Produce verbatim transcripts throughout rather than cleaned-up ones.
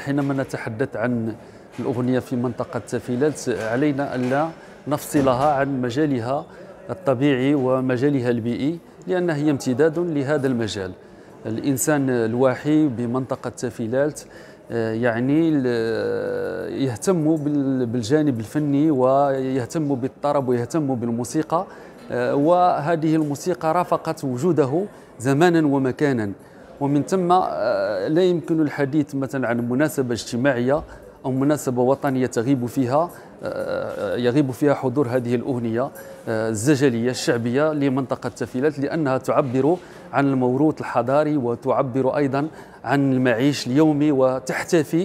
حينما نتحدث عن الأغنية في منطقة تافيلات علينا ألا نفصلها عن مجالها الطبيعي ومجالها البيئي، لأنها هي امتداد لهذا المجال. الإنسان الواحي بمنطقة تافيلات يعني يهتم بالجانب الفني ويهتم بالطرب ويهتم بالموسيقى، وهذه الموسيقى رافقت وجوده زمانا ومكانا، ومن ثم لا يمكن الحديث مثلا عن مناسبة اجتماعية أو مناسبة وطنية تغيب فيها يغيب فيها حضور هذه الأغنية الزجلية الشعبية لمنطقة تافيلات، لأنها تعبر عن الموروث الحضاري وتعبر أيضا عن المعيش اليومي وتحتفي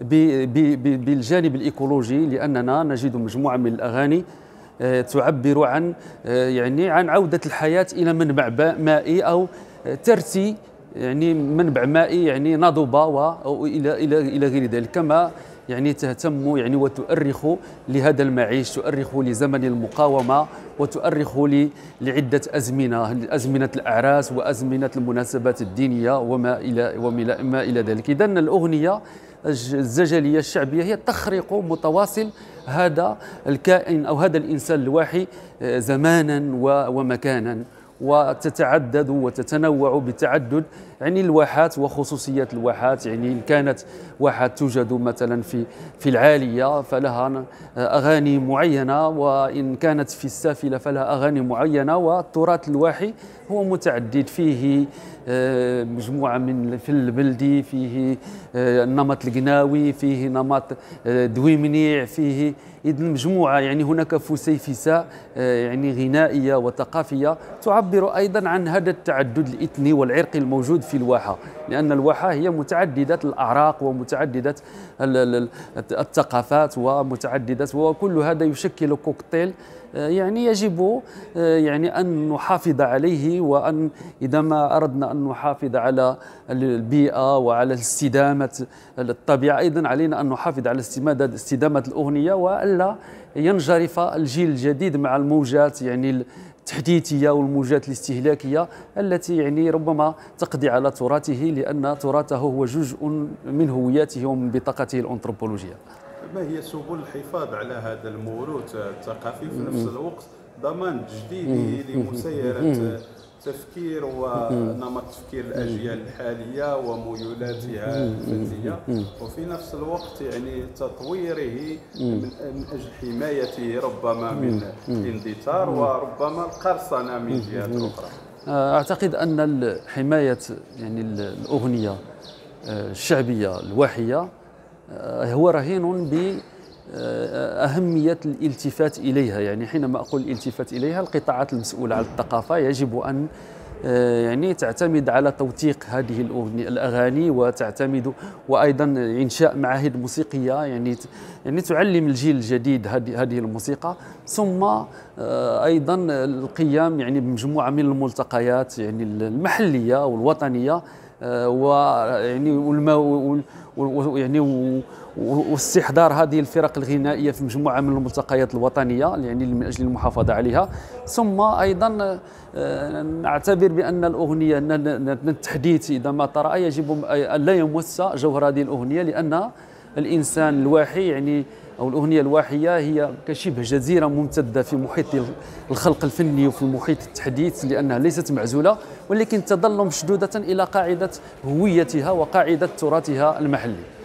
بالجانب الإيكولوجي، لأننا نجد مجموعة من الأغاني تعبر عن يعني عن عودة الحياة إلى منبع مائي أو ترسي يعني منبع مائي يعني نضبة والى الى الى غير ذلك، كما يعني تهتم يعني وتؤرخ لهذا المعيش، تؤرخ لزمن المقاومة وتؤرخ لعدة أزمنة، أزمنة الأعراس وأزمنة المناسبات الدينية وما إلى وما إلى ذلك. إذن الأغنية الزجلية الشعبية هي تخرق متواصل هذا الكائن أو هذا الإنسان الواحي زمانا ومكانا، وتتعدد وتتنوع بتعدد يعني الواحات وخصوصيات الواحات. يعني إن كانت واحات توجد مثلا في في العالية فلها أغاني معينة، وإن كانت في السافلة فلها أغاني معينة، والتراث الواحي هو متعدد، فيه مجموعة من في البلدي، فيه النمط القناوي، فيه نمط دويمنيع، فيه إذن مجموعة يعني هناك فسيفساء يعني غنائية وثقافية تعبر أيضا عن هذا التعدد الإثني والعرقي الموجود في الواحة، لأن الواحة هي متعددة الأعراق ومتعددة الثقافات ومتعددة، وكل هذا يشكل كوكتيل يعني يجب يعني أن نحافظ عليه. وأن إذا ما أردنا أن نحافظ على البيئة وعلى استدامة الطبيعة، أيضا علينا أن نحافظ على استدامة الأغنية، وألا ينجرف الجيل الجديد مع الموجات يعني التحديثية والموجات الاستهلاكية التي يعني ربما تقضي على تراثه، لأن تراثه هو جزء من هويته ومن بطاقته الأنثروبولوجية. ما هي سبل الحفاظ على هذا الموروث الثقافي في نفس الوقت ضمان تجديده لمسيرة تفكير ونمط تفكير الأجيال الحالية وميولاتها الفتية، وفي نفس الوقت يعني تطويره من أجل حمايته ربما من الاندثار وربما القرصنة من جهات أخرى؟ أعتقد أن حماية يعني الأغنية الشعبية الواحية هو رهين بأهمية الالتفات إليها. يعني حينما أقول الالتفات إليها، القطاعات المسؤولة عن الثقافة يجب أن يعني تعتمد على توثيق هذه الأغاني، وتعتمد وأيضا إنشاء معاهد موسيقية يعني يعني تعلم الجيل الجديد هذه هذه الموسيقى، ثم أيضا القيام يعني بمجموعة من الملتقيات يعني المحلية والوطنية، ويعني والما يعني واستحضار هذه الفرق الغنائيه في مجموعه من الملتقيات الوطنيه يعني من اجل المحافظه عليها. ثم ايضا نعتبر بان الاغنيه التحديث اذا ما طرا يجب ان لا يمس جوهر هذه الاغنيه، لان الانسان الواحي يعني أو الأغنية الواحية هي كشبه جزيرة ممتدة في محيط الخلق الفني وفي محيط التحديث، لأنها ليست معزولة ولكن تظل مشدودة إلى قاعدة هويتها وقاعدة تراثها المحلي.